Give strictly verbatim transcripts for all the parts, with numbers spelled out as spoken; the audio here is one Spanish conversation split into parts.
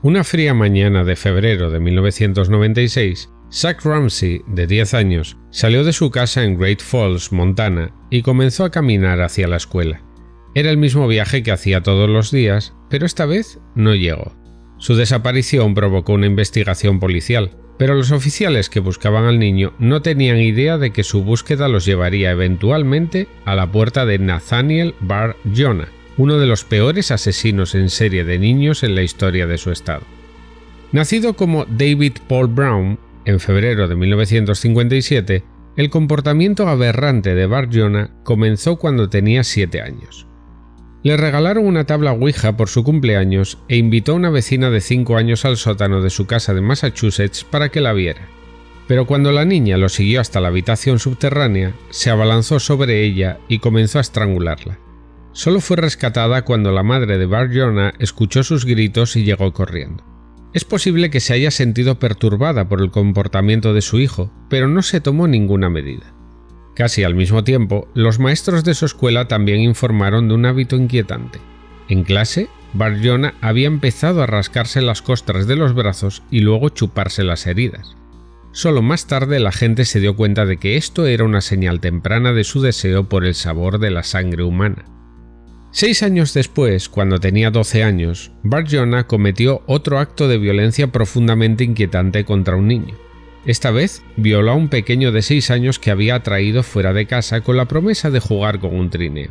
Una fría mañana de febrero de mil novecientos noventa y seis, Zach Ramsey, de diez años, salió de su casa en Great Falls, Montana, y comenzó a caminar hacia la escuela. Era el mismo viaje que hacía todos los días, pero esta vez no llegó. Su desaparición provocó una investigación policial, pero los oficiales que buscaban al niño no tenían idea de que su búsqueda los llevaría eventualmente a la puerta de Nathaniel Bar Jonah, uno de los peores asesinos en serie de niños en la historia de su estado. Nacido como David Paul Brown en febrero de mil novecientos cincuenta y siete, el comportamiento aberrante de Bar Jonah comenzó cuando tenía siete años. Le regalaron una tabla Ouija por su cumpleaños e invitó a una vecina de cinco años al sótano de su casa de Massachusetts para que la viera. Pero cuando la niña lo siguió hasta la habitación subterránea, se abalanzó sobre ella y comenzó a estrangularla. Solo fue rescatada cuando la madre de Bar Jonah escuchó sus gritos y llegó corriendo. Es posible que se haya sentido perturbada por el comportamiento de su hijo, pero no se tomó ninguna medida. Casi al mismo tiempo, los maestros de su escuela también informaron de un hábito inquietante. En clase, Bar Jonah había empezado a rascarse las costras de los brazos y luego chuparse las heridas. Solo más tarde la gente se dio cuenta de que esto era una señal temprana de su deseo por el sabor de la sangre humana. Seis años después, cuando tenía doce años, Bar Jonah cometió otro acto de violencia profundamente inquietante contra un niño. Esta vez, violó a un pequeño de seis años que había traído fuera de casa con la promesa de jugar con un trineo.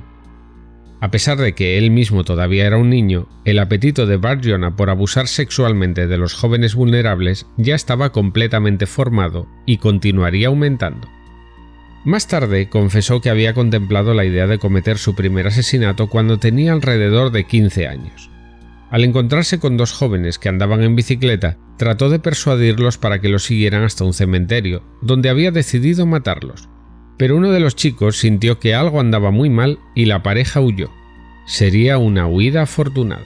A pesar de que él mismo todavía era un niño, el apetito de Bar Jonah por abusar sexualmente de los jóvenes vulnerables ya estaba completamente formado y continuaría aumentando. Más tarde confesó que había contemplado la idea de cometer su primer asesinato cuando tenía alrededor de quince años. Al encontrarse con dos jóvenes que andaban en bicicleta, trató de persuadirlos para que lo siguieran hasta un cementerio, donde había decidido matarlos. Pero uno de los chicos sintió que algo andaba muy mal y la pareja huyó. Sería una huida afortunada.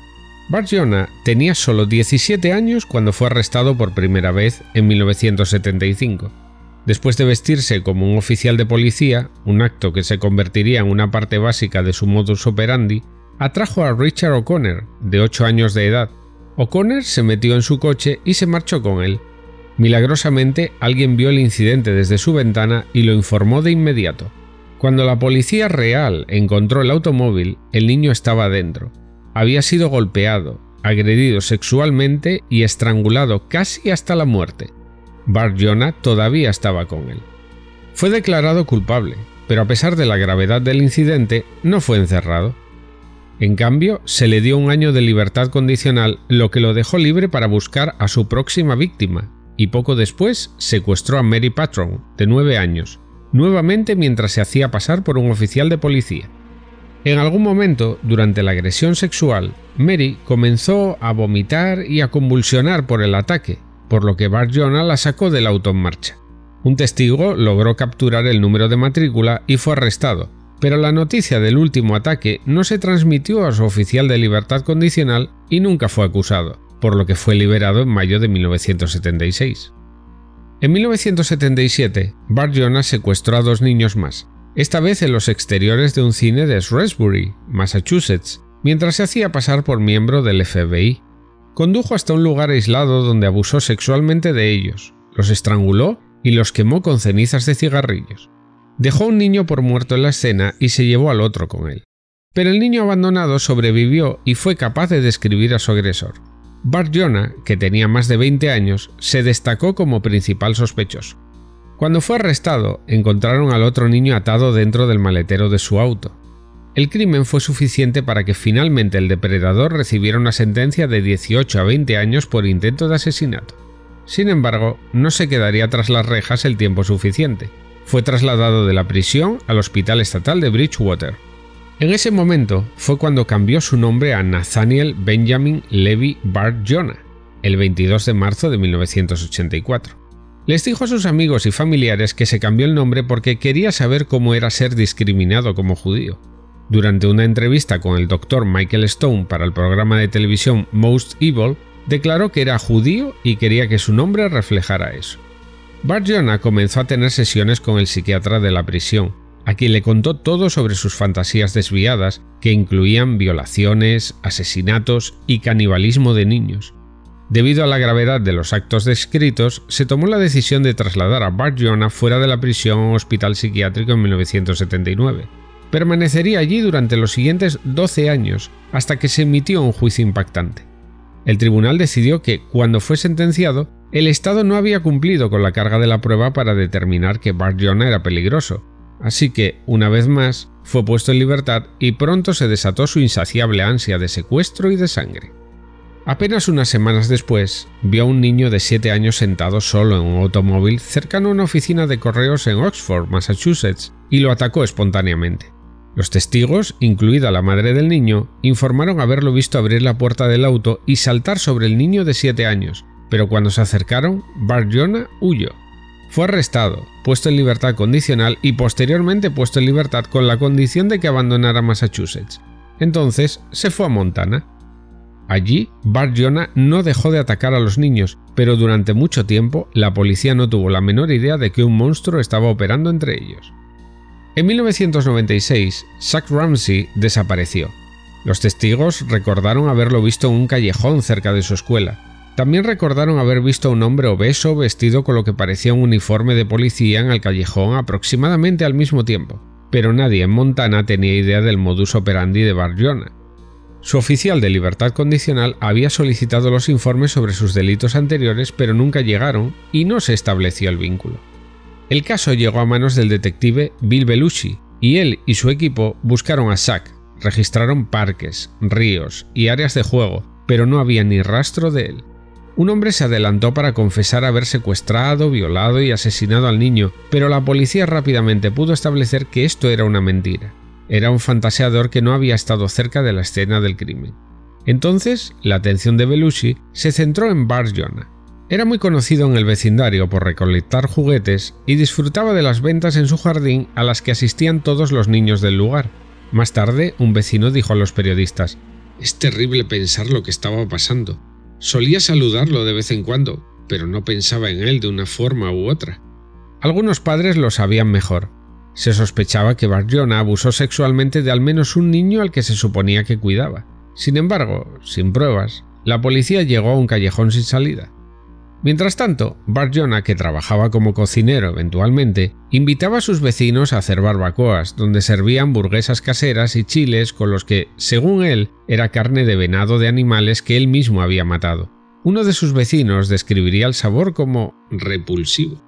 Bar Jonah tenía solo diecisiete años cuando fue arrestado por primera vez en mil novecientos setenta y cinco. Después de vestirse como un oficial de policía, un acto que se convertiría en una parte básica de su modus operandi, atrajo a Richard O'Connor, de ocho años de edad. O'Connor se metió en su coche y se marchó con él. Milagrosamente, alguien vio el incidente desde su ventana y lo informó de inmediato. Cuando la policía real encontró el automóvil, el niño estaba dentro. Había sido golpeado, agredido sexualmente y estrangulado casi hasta la muerte. Bar Jonah todavía estaba con él. Fue declarado culpable, pero a pesar de la gravedad del incidente, no fue encerrado. En cambio, se le dio un año de libertad condicional, lo que lo dejó libre para buscar a su próxima víctima, y poco después secuestró a Mary Patron, de nueve años, nuevamente mientras se hacía pasar por un oficial de policía. En algún momento, durante la agresión sexual, Mary comenzó a vomitar y a convulsionar por el ataque, por lo que Bar Jonah la sacó del auto en marcha. Un testigo logró capturar el número de matrícula y fue arrestado, pero la noticia del último ataque no se transmitió a su oficial de libertad condicional y nunca fue acusado, por lo que fue liberado en mayo de mil novecientos setenta y seis. En mil novecientos setenta y siete, Bar Jonah secuestró a dos niños más, esta vez en los exteriores de un cine de Shrewsbury, Massachusetts, mientras se hacía pasar por miembro del F B I. Condujo hasta un lugar aislado donde abusó sexualmente de ellos, los estranguló y los quemó con cenizas de cigarrillos. Dejó a un niño por muerto en la escena y se llevó al otro con él. Pero el niño abandonado sobrevivió y fue capaz de describir a su agresor. Bar Jonah, que tenía más de veinte años, se destacó como principal sospechoso. Cuando fue arrestado, encontraron al otro niño atado dentro del maletero de su auto. El crimen fue suficiente para que finalmente el depredador recibiera una sentencia de dieciocho a veinte años por intento de asesinato. Sin embargo, no se quedaría tras las rejas el tiempo suficiente. Fue trasladado de la prisión al Hospital Estatal de Bridgewater. En ese momento fue cuando cambió su nombre a Nathaniel Benjamin Levy Bar Jonah, el veintidós de marzo de mil novecientos ochenta y cuatro. Les dijo a sus amigos y familiares que se cambió el nombre porque quería saber cómo era ser discriminado como judío. Durante una entrevista con el doctor Michael Stone para el programa de televisión Most Evil, declaró que era judío y quería que su nombre reflejara eso. Bar Jonah comenzó a tener sesiones con el psiquiatra de la prisión, a quien le contó todo sobre sus fantasías desviadas, que incluían violaciones, asesinatos y canibalismo de niños. Debido a la gravedad de los actos descritos, se tomó la decisión de trasladar a Bart Jonah fuera de la prisión a un hospital psiquiátrico en mil novecientos setenta y nueve. Permanecería allí durante los siguientes doce años, hasta que se emitió un juicio impactante. El tribunal decidió que, cuando fue sentenciado, el Estado no había cumplido con la carga de la prueba para determinar que Bart Jonah era peligroso, así que, una vez más, fue puesto en libertad y pronto se desató su insaciable ansia de secuestro y de sangre. Apenas unas semanas después, vio a un niño de siete años sentado solo en un automóvil cercano a una oficina de correos en Oxford, Massachusetts, y lo atacó espontáneamente. Los testigos, incluida la madre del niño, informaron haberlo visto abrir la puerta del auto y saltar sobre el niño de siete años, pero cuando se acercaron, Bart Jonah huyó. Fue arrestado, puesto en libertad condicional y posteriormente puesto en libertad con la condición de que abandonara Massachusetts. Entonces se fue a Montana. Allí, Bart Jonah no dejó de atacar a los niños, pero durante mucho tiempo la policía no tuvo la menor idea de que un monstruo estaba operando entre ellos. En mil novecientos noventa y seis, Zack Ramsey desapareció. Los testigos recordaron haberlo visto en un callejón cerca de su escuela. También recordaron haber visto a un hombre obeso vestido con lo que parecía un uniforme de policía en el callejón aproximadamente al mismo tiempo, pero nadie en Montana tenía idea del modus operandi de Bart Jonah. Su oficial de libertad condicional había solicitado los informes sobre sus delitos anteriores, pero nunca llegaron y no se estableció el vínculo. El caso llegó a manos del detective Bill Belushi, y él y su equipo buscaron a Zack, registraron parques, ríos y áreas de juego, pero no había ni rastro de él. Un hombre se adelantó para confesar haber secuestrado, violado y asesinado al niño, pero la policía rápidamente pudo establecer que esto era una mentira. Era un fantaseador que no había estado cerca de la escena del crimen. Entonces, la atención de Belushi se centró en Bart Jonah. Era muy conocido en el vecindario por recolectar juguetes y disfrutaba de las ventas en su jardín a las que asistían todos los niños del lugar. Más tarde, un vecino dijo a los periodistas: «Es terrible pensar lo que estaba pasando. Solía saludarlo de vez en cuando, pero no pensaba en él de una forma u otra». Algunos padres lo sabían mejor. Se sospechaba que Bart Jonah abusó sexualmente de al menos un niño al que se suponía que cuidaba. Sin embargo, sin pruebas, la policía llegó a un callejón sin salida. Mientras tanto, Bart Jonah, que trabajaba como cocinero eventualmente, invitaba a sus vecinos a hacer barbacoas, donde servían hamburguesas caseras y chiles con los que, según él, era carne de venado de animales que él mismo había matado. Uno de sus vecinos describiría el sabor como repulsivo.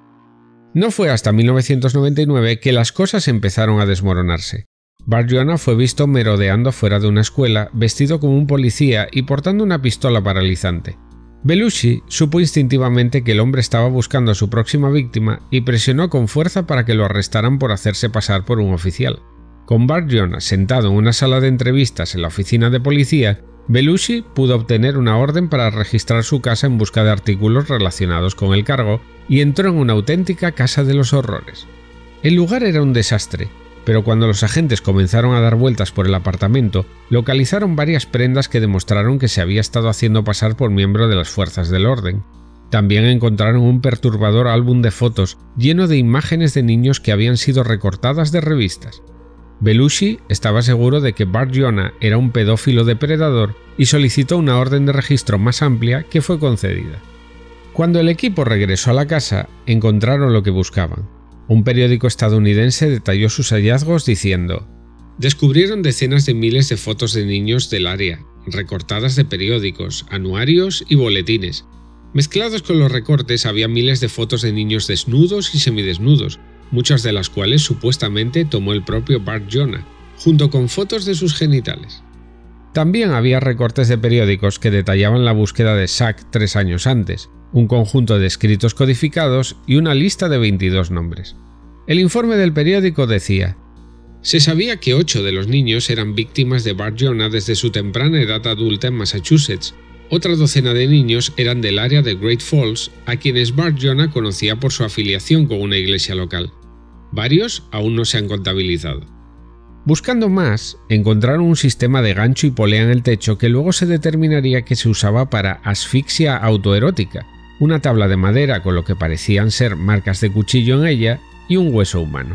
No fue hasta mil novecientos noventa y nueve que las cosas empezaron a desmoronarse. Bart Jonah fue visto merodeando fuera de una escuela, vestido como un policía y portando una pistola paralizante. Belushi supo instintivamente que el hombre estaba buscando a su próxima víctima y presionó con fuerza para que lo arrestaran por hacerse pasar por un oficial. Con Bart Jonah sentado en una sala de entrevistas en la oficina de policía, Belushi pudo obtener una orden para registrar su casa en busca de artículos relacionados con el cargo y entró en una auténtica casa de los horrores. El lugar era un desastre, pero cuando los agentes comenzaron a dar vueltas por el apartamento, localizaron varias prendas que demostraron que se había estado haciendo pasar por miembro de las fuerzas del orden. También encontraron un perturbador álbum de fotos lleno de imágenes de niños que habían sido recortadas de revistas. Belushi estaba seguro de que Bart Jonah era un pedófilo depredador y solicitó una orden de registro más amplia que fue concedida. Cuando el equipo regresó a la casa, encontraron lo que buscaban. Un periódico estadounidense detalló sus hallazgos diciendo: «Descubrieron decenas de miles de fotos de niños del área, recortadas de periódicos, anuarios y boletines. Mezclados con los recortes había miles de fotos de niños desnudos y semidesnudos, muchas de las cuales supuestamente tomó el propio Bart Jonah, junto con fotos de sus genitales». También había recortes de periódicos que detallaban la búsqueda de Zack tres años antes, un conjunto de escritos codificados y una lista de veintidós nombres. El informe del periódico decía: «Se sabía que ocho de los niños eran víctimas de Bart Jonah desde su temprana edad adulta en Massachusetts. Otra docena de niños eran del área de Great Falls, a quienes Bart Jonah conocía por su afiliación con una iglesia local. Varios aún no se han contabilizado». Buscando más, encontraron un sistema de gancho y polea en el techo que luego se determinaría que se usaba para asfixia autoerótica, una tabla de madera con lo que parecían ser marcas de cuchillo en ella y un hueso humano.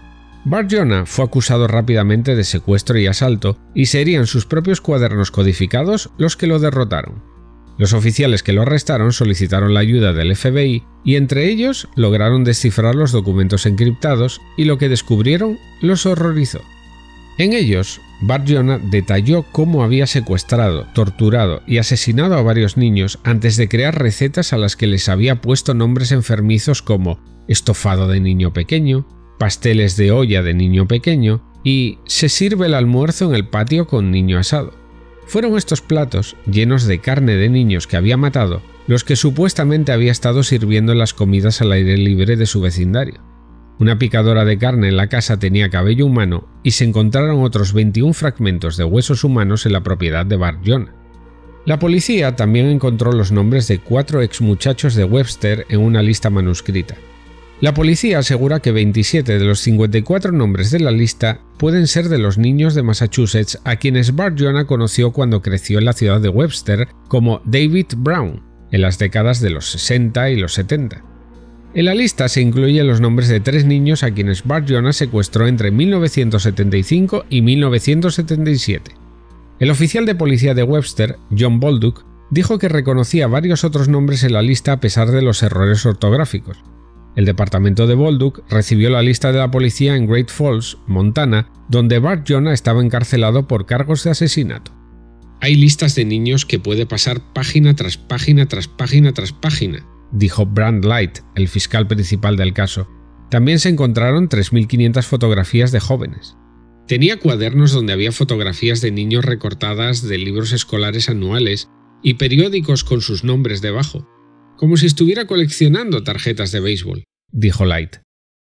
Bart Jonah fue acusado rápidamente de secuestro y asalto, y serían sus propios cuadernos codificados los que lo derrotaron. Los oficiales que lo arrestaron solicitaron la ayuda del F B I y entre ellos lograron descifrar los documentos encriptados y lo que descubrieron los horrorizó. En ellos, Bart Jonah detalló cómo había secuestrado, torturado y asesinado a varios niños antes de crear recetas a las que les había puesto nombres enfermizos como estofado de niño pequeño, pasteles de olla de niño pequeño y se sirve el almuerzo en el patio con niño asado. Fueron estos platos, llenos de carne de niños que había matado, los que supuestamente había estado sirviendo en las comidas al aire libre de su vecindario. Una picadora de carne en la casa tenía cabello humano y se encontraron otros veintiún fragmentos de huesos humanos en la propiedad de Bart Jonah. La policía también encontró los nombres de cuatro exmuchachos de Webster en una lista manuscrita. La policía asegura que veintisiete de los cincuenta y cuatro nombres de la lista pueden ser de los niños de Massachusetts a quienes Bart Jonah conoció cuando creció en la ciudad de Webster como David Brown, en las décadas de los sesenta y los setenta. En la lista se incluyen los nombres de tres niños a quienes Bart Jonah secuestró entre mil novecientos setenta y cinco y mil novecientos setenta y siete. El oficial de policía de Webster, John Bolduc, dijo que reconocía varios otros nombres en la lista a pesar de los errores ortográficos. El departamento de Bolduc recibió la lista de la policía en Great Falls, Montana, donde Bart Jonah estaba encarcelado por cargos de asesinato. Hay listas de niños que puede pasar página tras página tras página tras página, dijo Brand Light, el fiscal principal del caso. También se encontraron tres mil quinientas fotografías de jóvenes. Tenía cuadernos donde había fotografías de niños recortadas de libros escolares anuales y periódicos con sus nombres debajo, como si estuviera coleccionando tarjetas de béisbol, dijo Light.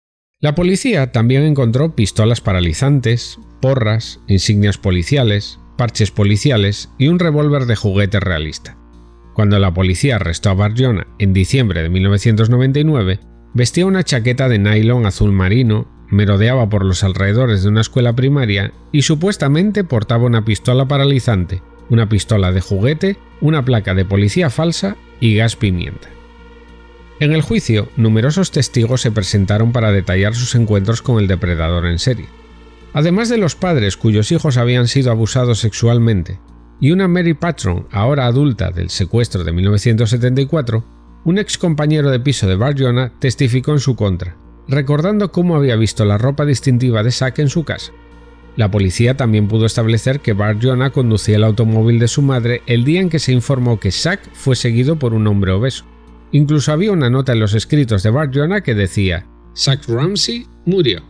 La policía también encontró pistolas paralizantes, porras, insignias policiales, parches policiales y un revólver de juguete realista. Cuando la policía arrestó a Bart Jonah en diciembre de mil novecientos noventa y nueve, vestía una chaqueta de nylon azul marino, merodeaba por los alrededores de una escuela primaria y supuestamente portaba una pistola paralizante, una pistola de juguete, una placa de policía falsa y gas pimienta. En el juicio, numerosos testigos se presentaron para detallar sus encuentros con el depredador en serie. Además de los padres cuyos hijos habían sido abusados sexualmente, y una Mary Patron, ahora adulta, del secuestro de mil novecientos setenta y cuatro, un ex compañero de piso de Bart Jonah testificó en su contra, recordando cómo había visto la ropa distintiva de Zack en su casa. La policía también pudo establecer que Bart Jonah conducía el automóvil de su madre el día en que se informó que Zack fue seguido por un hombre obeso. Incluso había una nota en los escritos de Bart Jonah que decía «Zack Ramsey murió».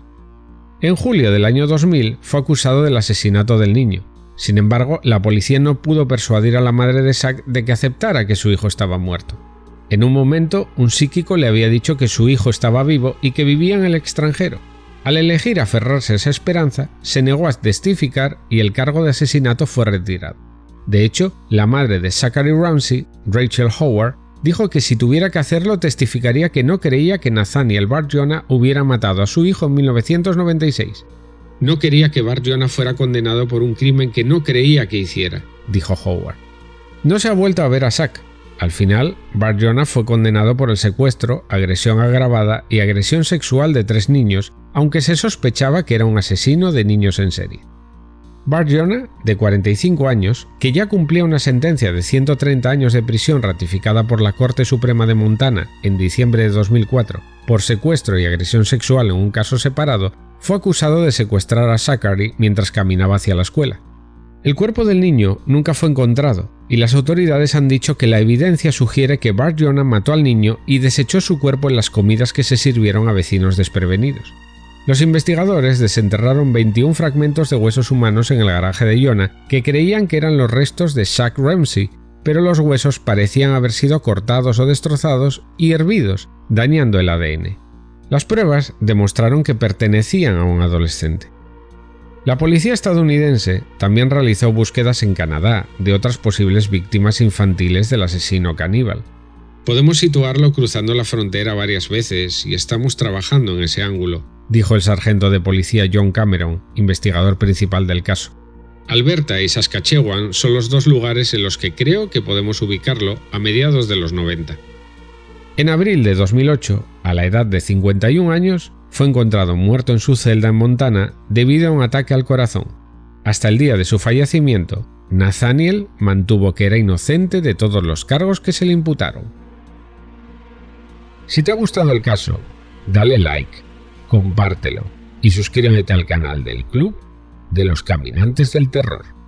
En julio del año dos mil fue acusado del asesinato del niño. Sin embargo, la policía no pudo persuadir a la madre de Zack de que aceptara que su hijo estaba muerto. En un momento, un psíquico le había dicho que su hijo estaba vivo y que vivía en el extranjero. Al elegir aferrarse a esa esperanza, se negó a testificar y el cargo de asesinato fue retirado. De hecho, la madre de Zachary Ramsey, Rachel Howard, dijo que si tuviera que hacerlo testificaría que no creía que Nathaniel Bart Jonah hubiera matado a su hijo en mil novecientos noventa y seis. No quería que Bart Jonah fuera condenado por un crimen que no creía que hiciera, dijo Howard. No se ha vuelto a ver a Zack. Al final, Bart Jonah fue condenado por el secuestro, agresión agravada y agresión sexual de tres niños, aunque se sospechaba que era un asesino de niños en serie. Bart Jonah, de cuarenta y cinco años, que ya cumplía una sentencia de ciento treinta años de prisión ratificada por la Corte Suprema de Montana en diciembre de dos mil cuatro por secuestro y agresión sexual en un caso separado, fue acusado de secuestrar a Zachary mientras caminaba hacia la escuela. El cuerpo del niño nunca fue encontrado, y las autoridades han dicho que la evidencia sugiere que Bart Jonah mató al niño y desechó su cuerpo en las comidas que se sirvieron a vecinos desprevenidos. Los investigadores desenterraron veintiún fragmentos de huesos humanos en el garaje de Jonah que creían que eran los restos de Zack Ramsey, pero los huesos parecían haber sido cortados o destrozados y hervidos, dañando el A D N. Las pruebas demostraron que pertenecían a un adolescente. La policía estadounidense también realizó búsquedas en Canadá de otras posibles víctimas infantiles del asesino caníbal. Podemos situarlo cruzando la frontera varias veces y estamos trabajando en ese ángulo, dijo el sargento de policía John Cameron, investigador principal del caso. Alberta y Saskatchewan son los dos lugares en los que creo que podemos ubicarlo a mediados de los noventa. En abril de dos mil ocho, a la edad de cincuenta y un años, fue encontrado muerto en su celda en Montana debido a un ataque al corazón. Hasta el día de su fallecimiento, Nathaniel mantuvo que era inocente de todos los cargos que se le imputaron. Si te ha gustado el caso, dale like, compártelo y suscríbete al canal del Club de los Caminantes del Terror.